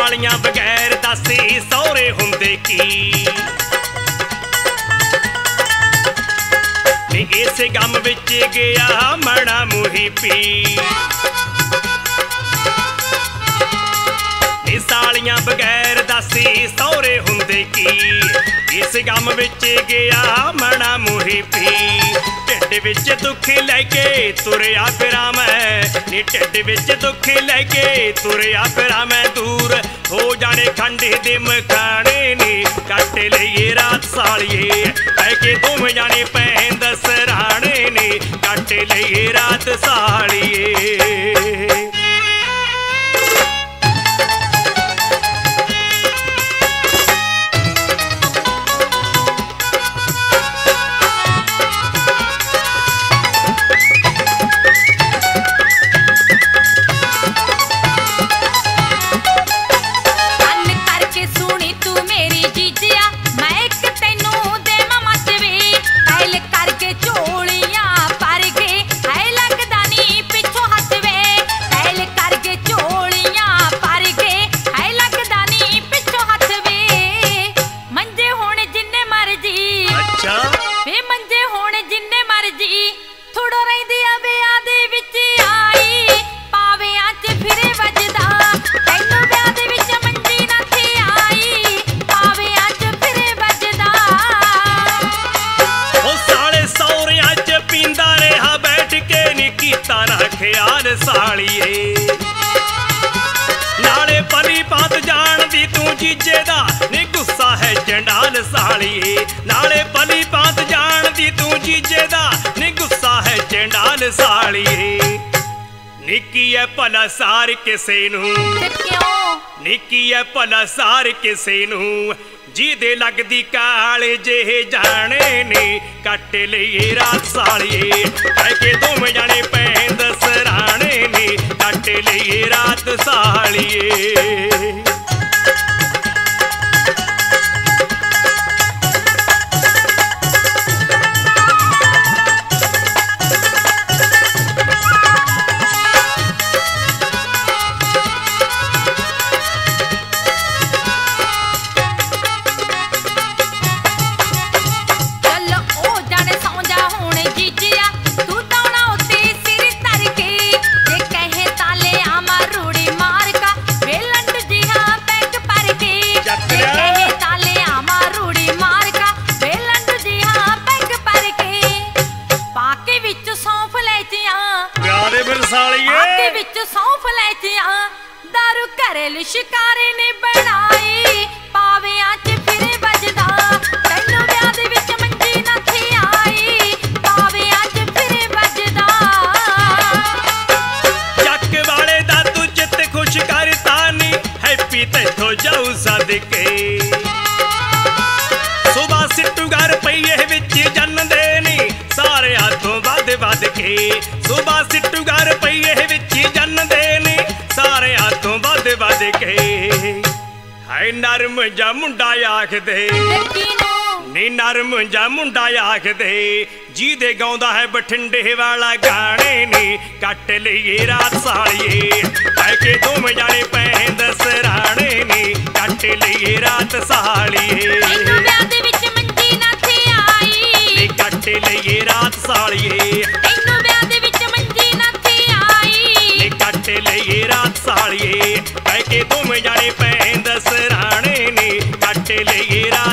सालियां बगैर दासी सौरे हुंदे की इस गम विच गया मना मुही पी सालियां बगैर दासी सौरे हुंदे की इस गम विच गया मना मुही पी ढिड विच दुख लैके तुरया फिरां मैं नी ढिड विच दुख लैके तुरया फिरां मैं दूर हो जाने खंडे दे मखाने नी कट लईए रात सालिए के तुम जाने पैंद सराणे नी कट लईए रात सालिए ख्याल सालिए नाले पली पात जान दी तू जीजे दा नी गुस्सा है जंडाल सालिए नाले पली पात जान दी तू जीजे दा नी गुस्सा है जंडाल सालिए निकी है भला सार किसे नू निकी है भला सार किसे नू जिदे लगदी काले जे जाने ने कट लईए रात सालिए के तुम जाने पैंद सराणे ने कट लईए रात सालिए दारू घरेलू शिकारे ने बनाई पावियां च फिरे बजदा तैनू ब्याह दे विच मंजी ना थी आई पावियां च फिरे बजदा जग वाले दा तू चित खुश करता नी हैप्पी तैथों जाऊ सदके सुबह सिट्टू घर पईए विच जन देनी सारे हाथों वध वध के सुबह सिट्टू घर पईए विच जन देनी सारे हाथों वध वध के हाय नरम जा मुंडा आख दे नी नरम जा मुंडा आख दे जिदे गाउंदा है बठिंडे वाला गाने नी कट लईए रात सालिए के तुम जाने पैंद सराणे नी कट लईए रात सालिए कट लईए रात सालिए कट लईए रात सालिए के तुम जाने पैंद सराणे नी कट लईए रात